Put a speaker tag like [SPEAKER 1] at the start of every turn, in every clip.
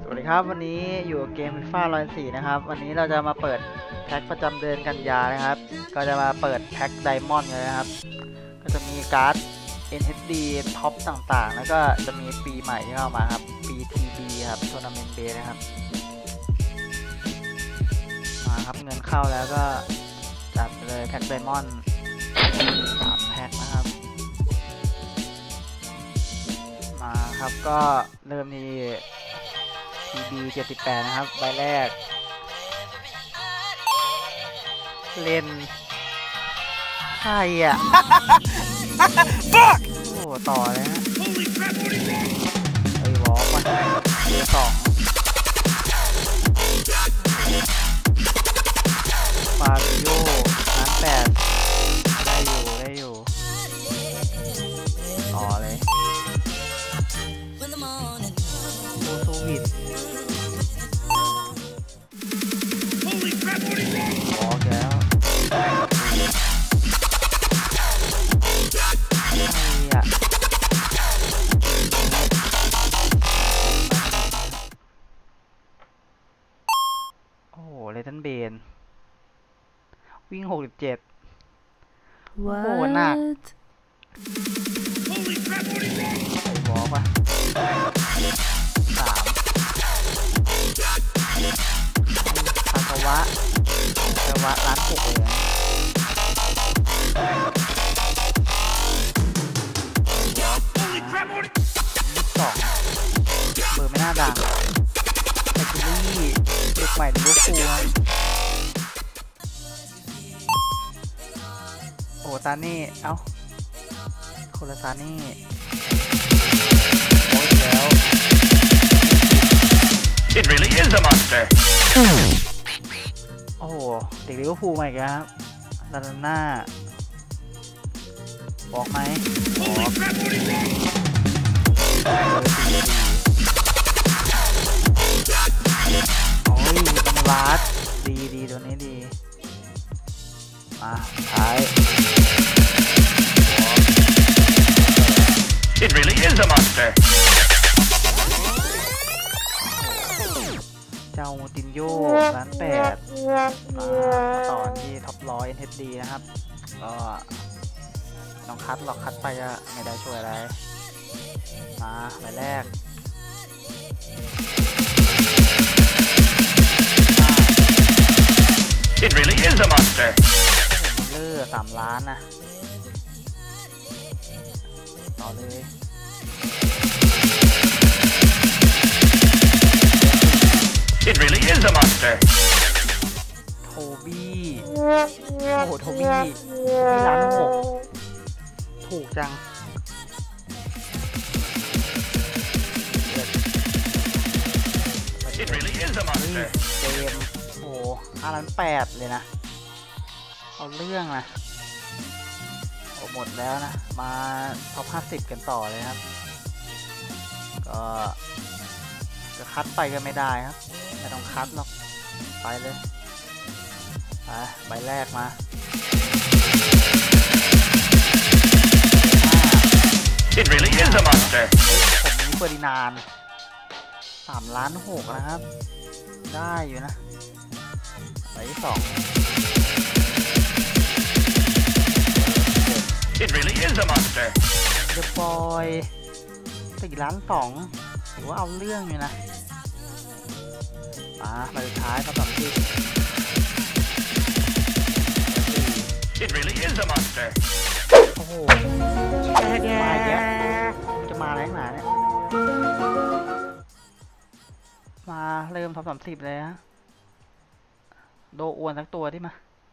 [SPEAKER 1] สวัสดีครับวันนี้อยู่เกมFIFA 104นะครับวันนี้เราจะมาเปิดแพ็คประจำเดือนกันยานะครับก็จะมาเปิดแพ็คไดมอนด์เลยนะครับก็จะมีการ์ด NHD ท็อปต่างๆแล้วก็จะมีปีใหม่ที่เข้ามาครับปี TB ครับทัวร์นาเมนต์เบสนะครับมาครับเงินเข้าแล้วก็จัดไปเลยแพ็คไดมอนด์3แพ็คนะครับมาครับก็เริ่มที่TB 78นะครับใบแรกเล่นใครอ่ะ โอ้ต่อเลยฮะไอ้วอล์กวันสองฟาบิโอ8ได้อยู่ต่อเลยโอโซวิดบอกแล้วโอ้โหเลตันเบนวิ่ง67โอ้โหหนักไอ้บอกว่า3คากาวะร้าน6เลย22เบอร์ไม่น่าดังไอคิลี่เด็กใหม่ลูกครูโอ้ซานี่เอ้าคนละซานี่โอ้ยแล้ว
[SPEAKER 2] It really is a monster
[SPEAKER 1] โอ้โหเด็กลิเวอร์พูลมาอีกแล้วครับลาน่าบอกไหมบอกโอ้ยเป็นวาร์ดดีตัวนี้ดีมาท้าย
[SPEAKER 2] It really is a monster
[SPEAKER 1] เจ้าตินโยร้าน8มาต่อที่ท็อปร้อย NHD นะครับก็น้องคัดไปก็ไม่ได้ช่วยอะไรมาใบแรก
[SPEAKER 2] It really is a monster
[SPEAKER 1] เลือ3 ล้านนะต่อเลย
[SPEAKER 2] It really is a monster
[SPEAKER 1] โทบี้โอ้โหโทบี้ล้าน6ถูกจัง
[SPEAKER 2] It really is a monster
[SPEAKER 1] เกมโอ้5 ล้าน 8เลยนะเอาเรื่องนะโอ้หมดแล้วนะมาท็อป50กันต่อเลยครับก็จะคัดไปก็ไม่ได้ครับไม่ต้องคัดหรอกไปเลยไปใบแรกมา
[SPEAKER 2] It really is a monster
[SPEAKER 1] ผมนี้เฟอร์ดินานด์3 ล้าน 6นะครับได้อยู่นะใบที่2
[SPEAKER 2] It really is a monster
[SPEAKER 1] เดอะบอย4 ล้าน 2ถือว่าเอาเรื่องอยู่นะใบสุดท้ายครับแบบที่
[SPEAKER 2] It really is a monster
[SPEAKER 1] โอ้โหมาแย่จะมาแรงหนาเนี่ยมาเริ่มท็อป30เลยฮะโดอ้วนสักตัวที่มา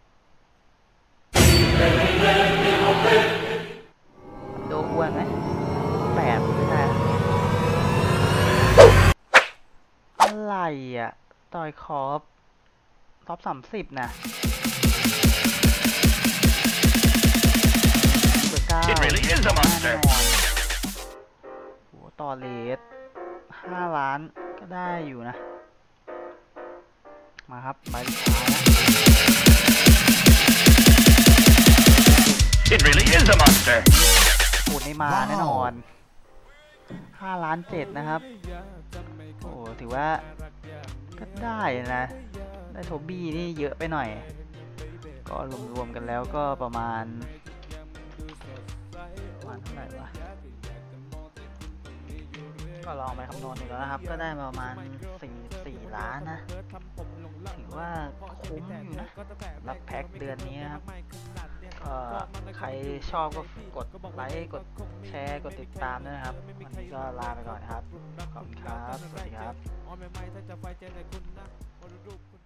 [SPEAKER 1] โดอ้วนไหม8ไม่ใช่อะไรอ่ะต่อยคอฟท็อป30นะเบอร์ 9
[SPEAKER 2] It really is a monster
[SPEAKER 1] โหต่อเลส5 ล้านก็ได้อยู่นะมาครับใบสุดท้ายนะ
[SPEAKER 2] It really is a monster
[SPEAKER 1] ปูนไม่มาแน่นอน5 ล้าน 7นะครับ โอ้ถือว่าก็ได้นะ ได้โทบี้นี่เยอะไปหน่อย ก็รวมๆกันแล้วก็ประมาณเท่าไหร่วะ ก็ลองไปคำนวณดูแล้วนะครับ ก็ได้มาประมาณ4 ล้านนะ ถือว่าคุ้มอยู่นะรับแพ็คเดือนนี้ครับก็ใครชอบก็กดไลค์กดแชร์กดติดตามด้วยนะครับ วันนี้ก็ลาไปก่อนครับ ขอบคุณครับ สวัสดีครับ